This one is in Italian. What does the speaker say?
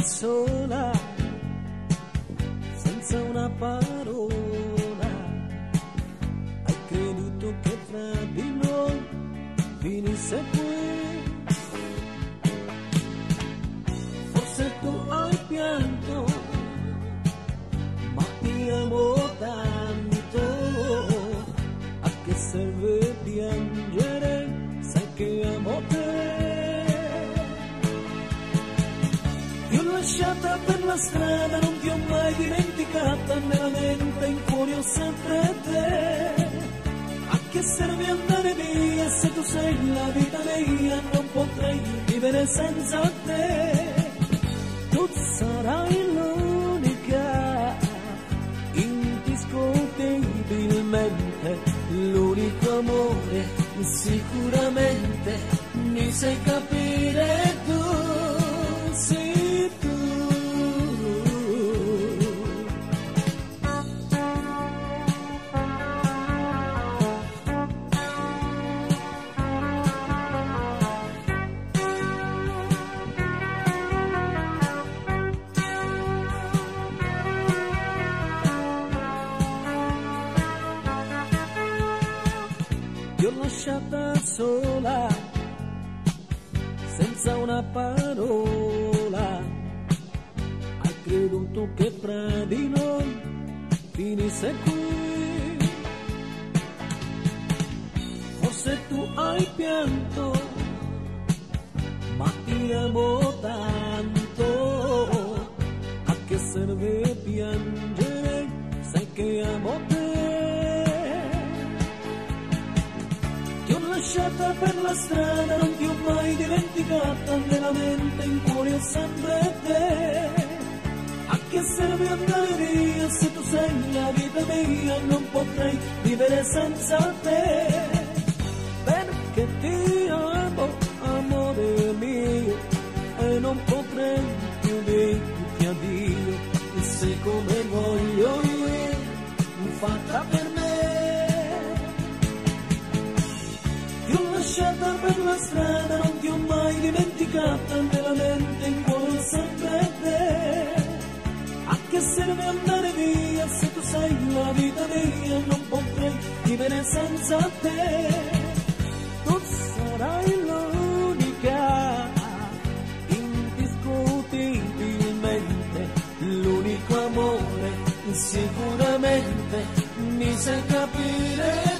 sola, senza una parola. Hai creduto che fra di noi finisse qui. Forse tu hai pianto, ma ti amo tanto. A che serve piangere? Sai che amo te. Ti ho lasciata per la strada, non ti ho mai dimenticata, nella mente in cuore ho sempre te. A che serve andare via se tu sei la vita mia? Non potrei vivere senza te. Tu sarai l'unica, indiscutibilmente l'unico amore, sicuramente mi sai capire tu, sì tu. Ti ho lasciata sola, senza una parola. Hai creduto che fra di noi finisse qui. Forse tu hai pianto, ma ti amo tanto. A che serve piangere? Sai che amo te. Lasciata per la strada, non ti ho mai dimenticata, nella mente in cuore ho sempre te. A che serve andare via se tu sei la vita mia? Non potrei vivere senza te. Perché ti amo, amore mio, e non potrei più dirti addio. E sei come voglio io, fatta per me. Lasciata per la strada, non ti ho mai dimenticata, nella mente in cuore sempre te. A che serve andare via se tu sei la vita mia? Non potrei vivere senza te. Tu sarai l'unica, indiscutibilmente l'unico amore, sicuramente mi sai capire.